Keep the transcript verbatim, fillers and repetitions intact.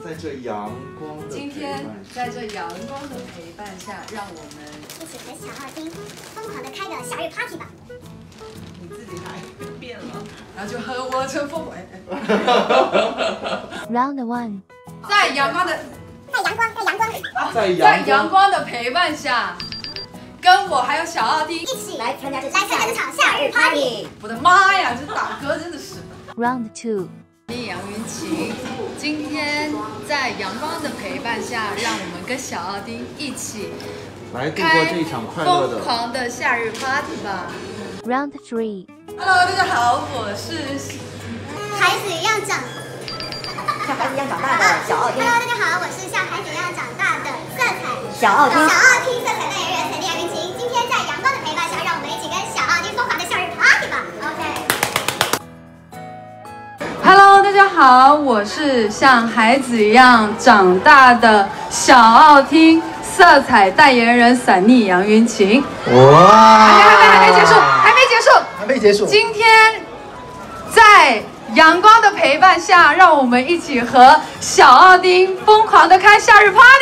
在这阳光的今天在这阳光的陪伴下，让我们一起和小奥丁疯狂的开个夏日 party 吧！ 你自己还变了，然后就和我乘风哎哎 Round one， 在阳光的在阳光，在阳光， 在在阳光的陪伴下，跟我还有小奥丁一起来参加这来参加这场夏日 party。 我的妈呀，这打歌真的是。 Round two， 丽杨云晴，今天在阳光的陪伴下，让我们跟小奥丁一起来度过这一场快乐的疯狂的夏日 party 吧。 Round three， Hello， 大家好，我是孩子一样长， 像孩子一样长大的小奥丁。 Hello， 大家好，我是像孩子一样长大的色彩小奥丁。 小奥丁色彩代言人陈丽杨云晴，今天在阳光的陪伴下，让我们一起跟小奥丁疯狂的夏日 party 吧。OK。 Hello， 大家好，我是像孩子一样长大的小奥汀色彩代言人散妮杨云晴。 哇！ 还没还没还没结束，还没结束， 还没结束。 今天在阳光的陪伴下，让我们一起和小奥丁疯狂的开夏日 party。